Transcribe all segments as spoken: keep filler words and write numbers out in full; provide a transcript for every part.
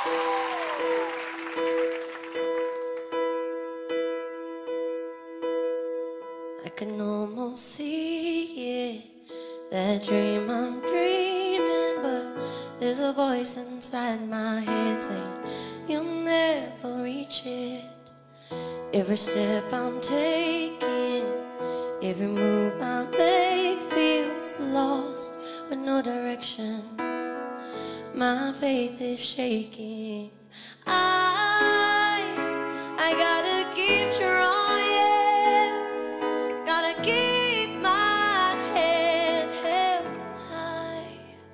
I can almost see it, that dream I'm dreaming, but there's a voice inside my head saying you'll never reach it. Every step I'm taking, every move I make feels lost with no direction. My faith is shaking. I, I gotta keep trying, gotta keep my head held high.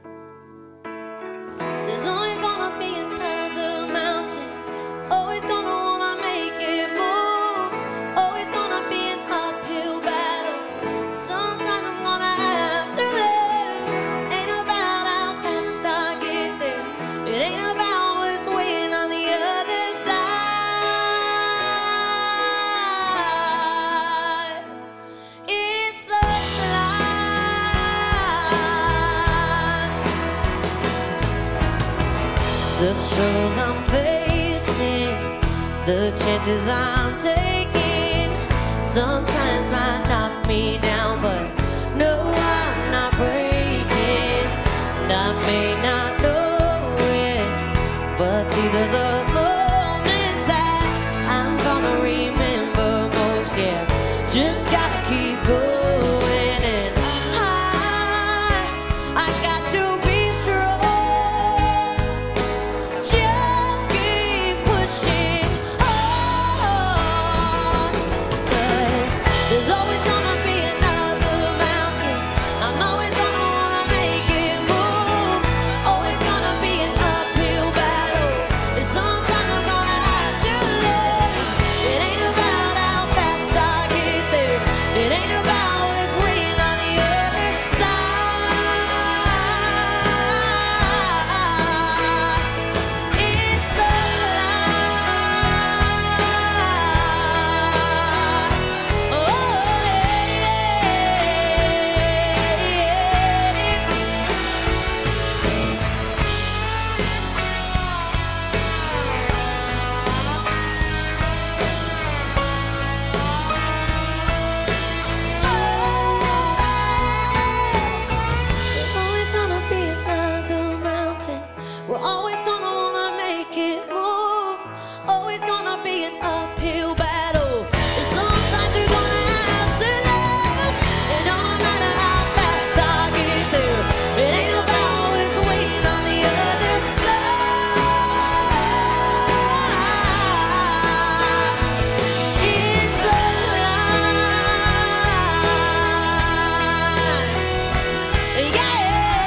There's always gonna be another mountain, always gonna wanna make it move, always gonna be an uphill battle. Sometimes I'm gonna have to lose. Ain't about how fast I get there, it ain't about what's waiting on the other side. It's the climb. The struggles I'm facing, the chances I'm taking, sometimes might knock me down, but no, I'm not breaking. And I may not know it, but these are the moments that I'm gonna remember most. Yeah, just gotta keep going, and I, I got to be strong. Just keep pushing on, 'cause there's always gonna be another mountain. I'm always gonna wanna make it move, always gonna be an uphill battle. And sometimes I'm gonna have to lose. It ain't about how fast I get there, it ain't about what's waiting on the other side. It's the climb. Oh, there's always gonna be another mountain. We're always gonna wanna make it move, always gonna be an uphill battle. And sometimes you're gonna have to lose. It don't matter how fast I get there, it ain't about what's waiting on the other side. It's the climb. Yeah,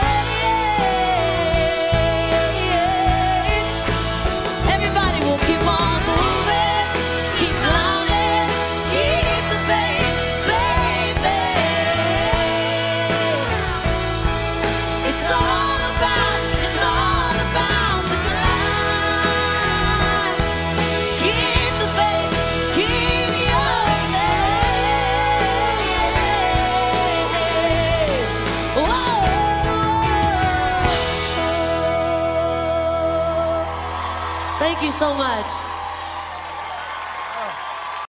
yeah. Everybody will keep on moving, keep climbing, keep the faith, baby. It's all about, it's all about the climb. Keep the faith, keep your faith. Whoa. Thank you so much.